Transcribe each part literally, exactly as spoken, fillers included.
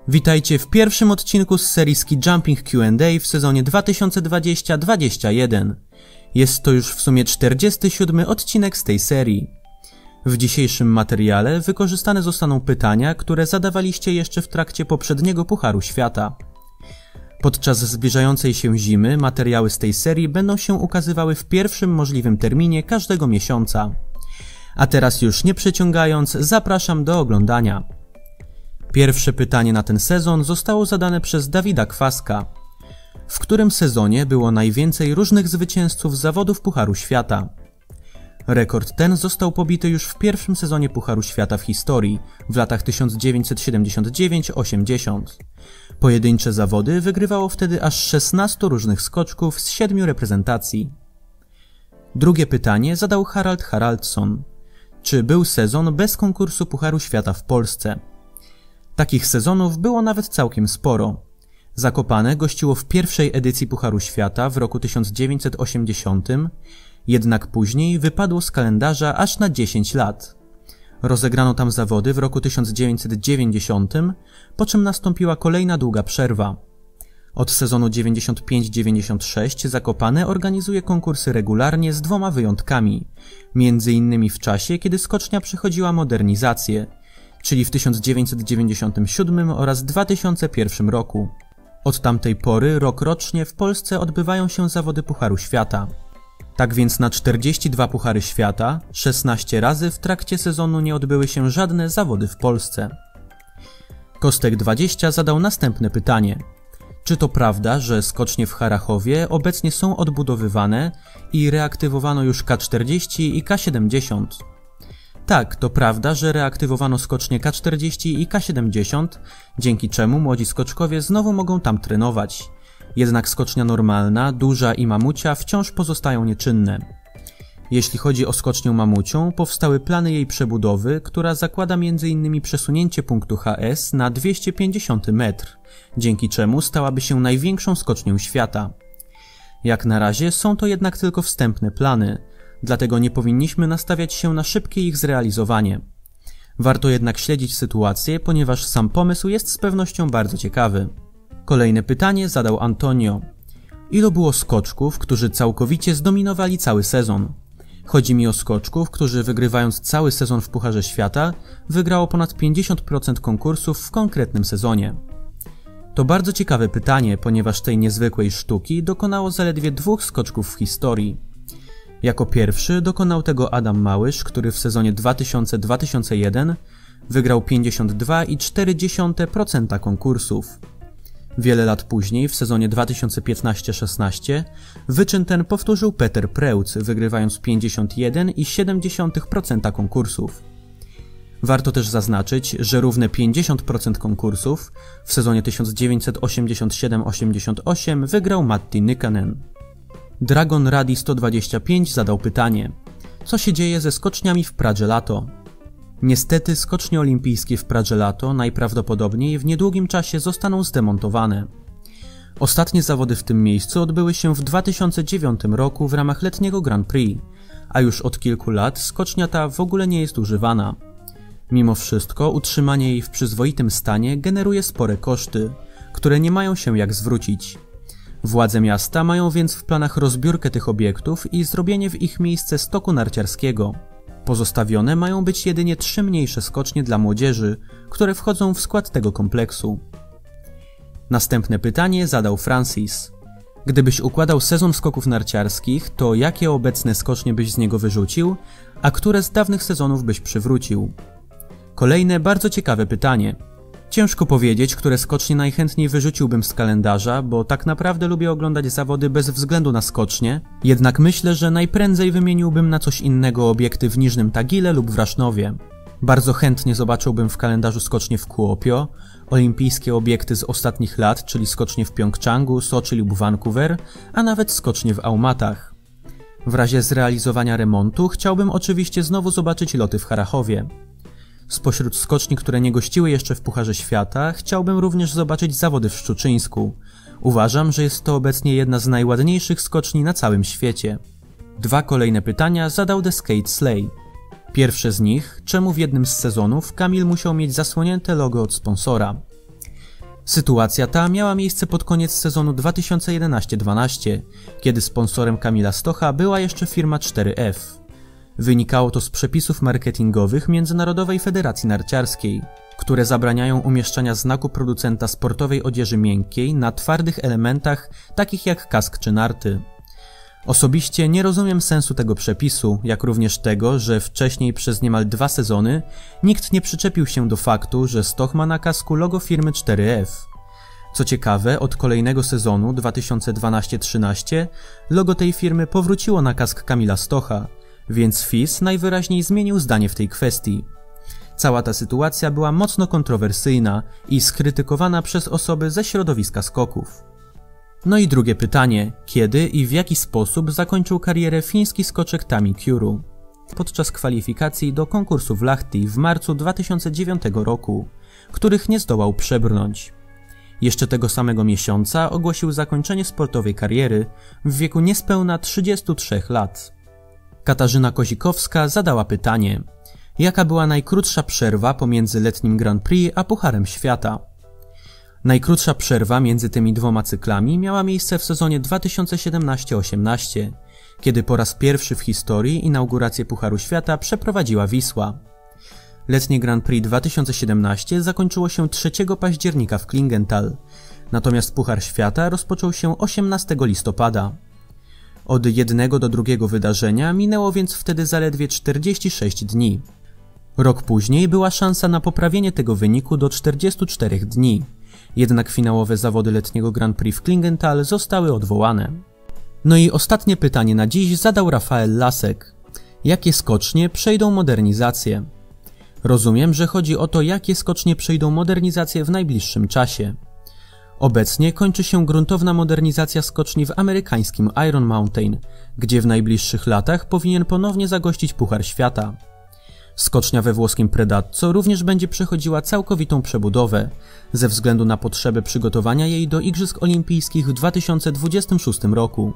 Witajcie w pierwszym odcinku z serii Ski Jumping Q and A w sezonie dwa tysiące dwudziestym dwudziestym pierwszym. Jest to już w sumie czterdziesty siódmy odcinek z tej serii. W dzisiejszym materiale wykorzystane zostaną pytania, które zadawaliście jeszcze w trakcie poprzedniego Pucharu Świata. Podczas zbliżającej się zimy materiały z tej serii będą się ukazywały w pierwszym możliwym terminie każdego miesiąca. A teraz już nie przeciągając, zapraszam do oglądania. Pierwsze pytanie na ten sezon zostało zadane przez Dawida Kwaska. W którym sezonie było najwięcej różnych zwycięzców zawodów Pucharu Świata? Rekord ten został pobity już w pierwszym sezonie Pucharu Świata w historii, w latach tysiąc dziewięćset siedemdziesiąt dziewięć osiemdziesiąt. Pojedyncze zawody wygrywało wtedy aż szesnastu różnych skoczków z siedmiu reprezentacji. Drugie pytanie zadał Harald Haraldsson. Czy był sezon bez konkursu Pucharu Świata w Polsce? Takich sezonów było nawet całkiem sporo. Zakopane gościło w pierwszej edycji Pucharu Świata w roku tysiąc dziewięćset osiemdziesiątym, jednak później wypadło z kalendarza aż na dziesięć lat. Rozegrano tam zawody w roku tysiąc dziewięćset dziewięćdziesiątym, po czym nastąpiła kolejna długa przerwa. Od sezonu dziewięćdziesiąt pięć dziewięćdziesiąt sześć Zakopane organizuje konkursy regularnie z dwoma wyjątkami, między innymi w czasie, kiedy skocznia przechodziła modernizację, czyli w tysiąc dziewięćset dziewięćdziesiątym siódmym oraz dwa tysiące pierwszym roku. Od tamtej pory rokrocznie w Polsce odbywają się zawody Pucharu Świata. Tak więc na czterdzieści dwa Puchary Świata, szesnaście razy w trakcie sezonu nie odbyły się żadne zawody w Polsce. Kostek dwadzieścia zadał następne pytanie. Czy to prawda, że skocznie w Harachowie obecnie są odbudowywane i reaktywowano już K czterdzieści i K siedemdziesiąt? Tak, to prawda, że reaktywowano skocznie K czterdzieści i K siedemdziesiąt, dzięki czemu młodzi skoczkowie znowu mogą tam trenować. Jednak skocznia normalna, duża i mamucia wciąż pozostają nieczynne. Jeśli chodzi o skocznię mamucią, powstały plany jej przebudowy, która zakłada między innymi przesunięcie punktu H S na dwieście pięćdziesiąty metr, dzięki czemu stałaby się największą skocznią świata. Jak na razie są to jednak tylko wstępne plany, dlatego nie powinniśmy nastawiać się na szybkie ich zrealizowanie. Warto jednak śledzić sytuację, ponieważ sam pomysł jest z pewnością bardzo ciekawy. Kolejne pytanie zadał Antonio. Ilu było skoczków, którzy całkowicie zdominowali cały sezon? Chodzi mi o skoczków, którzy wygrywając cały sezon w Pucharze Świata, wygrało ponad pięćdziesiąt procent konkursów w konkretnym sezonie. To bardzo ciekawe pytanie, ponieważ tej niezwykłej sztuki dokonało zaledwie dwóch skoczków w historii. Jako pierwszy dokonał tego Adam Małysz, który w sezonie dwa tysiące do dwa tysiące pierwszego wygrał pięćdziesiąt dwa i cztery dziesiąte procent konkursów. Wiele lat później, w sezonie dwa tysiące piętnasty szesnasty, wyczyn ten powtórzył Peter Preutz, wygrywając pięćdziesiąt jeden i siedem dziesiątych procent konkursów. Warto też zaznaczyć, że równe pięćdziesiąt procent konkursów w sezonie tysiąc dziewięćset osiemdziesiąt siedem osiemdziesiąt osiem wygrał Matti Nykänen. Dragon Radi sto dwadzieścia pięć zadał pytanie. Co się dzieje ze skoczniami w Pradze Lato? Niestety skocznie olimpijskie w Pradze Lato najprawdopodobniej w niedługim czasie zostaną zdemontowane. Ostatnie zawody w tym miejscu odbyły się w dwa tysiące dziewiątym roku w ramach letniego Grand Prix, a już od kilku lat skocznia ta w ogóle nie jest używana. Mimo wszystko utrzymanie jej w przyzwoitym stanie generuje spore koszty, które nie mają się jak zwrócić. Władze miasta mają więc w planach rozbiórkę tych obiektów i zrobienie w ich miejsce stoku narciarskiego. Pozostawione mają być jedynie trzy mniejsze skocznie dla młodzieży, które wchodzą w skład tego kompleksu. Następne pytanie zadał Francis. Gdybyś układał sezon skoków narciarskich, to jakie obecne skocznie byś z niego wyrzucił, a które z dawnych sezonów byś przywrócił? Kolejne bardzo ciekawe pytanie. Ciężko powiedzieć, które skocznie najchętniej wyrzuciłbym z kalendarza, bo tak naprawdę lubię oglądać zawody bez względu na skocznie, jednak myślę, że najprędzej wymieniłbym na coś innego obiekty w Niżnym Tagile lub w Rasznowie. Bardzo chętnie zobaczyłbym w kalendarzu skocznie w Kuopio, olimpijskie obiekty z ostatnich lat, czyli skocznie w Pjongczangu, Soczi lub Vancouver, a nawet skocznie w Aumatach. W razie zrealizowania remontu chciałbym oczywiście znowu zobaczyć loty w Harachowie. Spośród skoczni, które nie gościły jeszcze w Pucharze Świata, chciałbym również zobaczyć zawody w Szczuczyńsku. Uważam, że jest to obecnie jedna z najładniejszych skoczni na całym świecie. Dwa kolejne pytania zadał The Skate Slay. Pierwsze z nich, czemu w jednym z sezonów Kamil musiał mieć zasłonięte logo od sponsora? Sytuacja ta miała miejsce pod koniec sezonu dwa tysiące jedenaście dwanaście, kiedy sponsorem Kamila Stocha była jeszcze firma cztery F. Wynikało to z przepisów marketingowych Międzynarodowej Federacji Narciarskiej, które zabraniają umieszczania znaku producenta sportowej odzieży miękkiej na twardych elementach takich jak kask czy narty. Osobiście nie rozumiem sensu tego przepisu, jak również tego, że wcześniej przez niemal dwa sezony nikt nie przyczepił się do faktu, że Stoch ma na kasku logo firmy cztery F. Co ciekawe, od kolejnego sezonu dwa tysiące dwanaście trzynaście logo tej firmy powróciło na kask Kamila Stocha, więc F I S najwyraźniej zmienił zdanie w tej kwestii. Cała ta sytuacja była mocno kontrowersyjna i skrytykowana przez osoby ze środowiska skoków. No i drugie pytanie, kiedy i w jaki sposób zakończył karierę fiński skoczek Tami Kuru? Podczas kwalifikacji do konkursu w Lahti w marcu dwa tysiące dziewiątego roku, których nie zdołał przebrnąć. Jeszcze tego samego miesiąca ogłosił zakończenie sportowej kariery w wieku niespełna trzydziestu trzech lat. Katarzyna Kozikowska zadała pytanie, jaka była najkrótsza przerwa pomiędzy letnim Grand Prix a Pucharem Świata? Najkrótsza przerwa między tymi dwoma cyklami miała miejsce w sezonie dwa tysiące siedemnaście osiemnaście, kiedy po raz pierwszy w historii inaugurację Pucharu Świata przeprowadziła Wisła. Letnie Grand Prix dwa tysiące siedemnaście zakończyło się trzeciego października w Klingenthal, natomiast Puchar Świata rozpoczął się osiemnastego listopada. Od jednego do drugiego wydarzenia minęło więc wtedy zaledwie czterdzieści sześć dni. Rok później była szansa na poprawienie tego wyniku do czterdziestu czterech dni, jednak finałowe zawody letniego Grand Prix w Klingenthal zostały odwołane. No i ostatnie pytanie na dziś zadał Rafael Lasek. Jakie skocznie przejdą modernizację? Rozumiem, że chodzi o to, jakie skocznie przejdą modernizację w najbliższym czasie. Obecnie kończy się gruntowna modernizacja skoczni w amerykańskim Iron Mountain, gdzie w najbliższych latach powinien ponownie zagościć Puchar Świata. Skocznia we włoskim Predazzo również będzie przechodziła całkowitą przebudowę, ze względu na potrzebę przygotowania jej do Igrzysk Olimpijskich w dwa tysiące dwudziestym szóstym roku.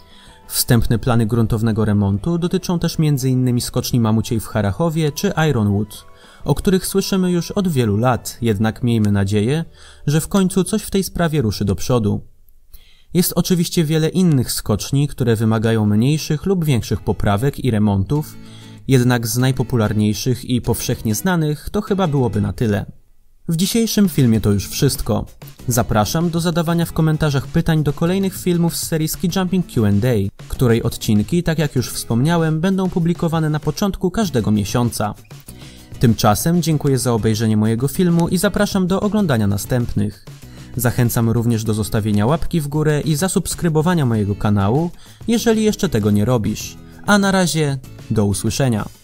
Wstępne plany gruntownego remontu dotyczą też między innymi skoczni Mamuciej w Harachowie czy Ironwood, o których słyszymy już od wielu lat, jednak miejmy nadzieję, że w końcu coś w tej sprawie ruszy do przodu. Jest oczywiście wiele innych skoczni, które wymagają mniejszych lub większych poprawek i remontów, jednak z najpopularniejszych i powszechnie znanych to chyba byłoby na tyle. W dzisiejszym filmie to już wszystko. Zapraszam do zadawania w komentarzach pytań do kolejnych filmów z serii Ski Jumping Q and A, której odcinki, tak jak już wspomniałem, będą publikowane na początku każdego miesiąca. Tymczasem dziękuję za obejrzenie mojego filmu i zapraszam do oglądania następnych. Zachęcam również do zostawienia łapki w górę i zasubskrybowania mojego kanału, jeżeli jeszcze tego nie robisz. A na razie, do usłyszenia.